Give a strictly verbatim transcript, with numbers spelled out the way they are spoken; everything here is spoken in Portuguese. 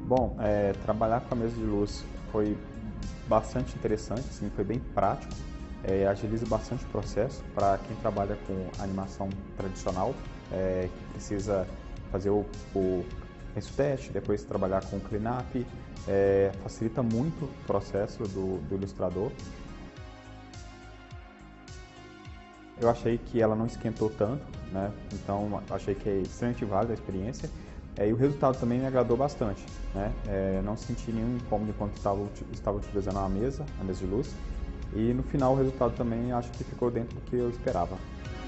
Bom, é, trabalhar com a mesa de luz foi bastante interessante, assim, foi bem prático, é, agiliza bastante o processo para quem trabalha com animação tradicional, é, que precisa fazer o, o penso teste, depois trabalhar com o cleanup, é, facilita muito o processo do, do ilustrador. Eu achei que ela não esquentou tanto, né? Então achei que é extremamente válida a experiência. É, e o resultado também me agradou bastante, né? É, não senti nenhum incômodo enquanto estava, estava utilizando a mesa, a mesa de luz. E no final o resultado também acho que ficou dentro do que eu esperava.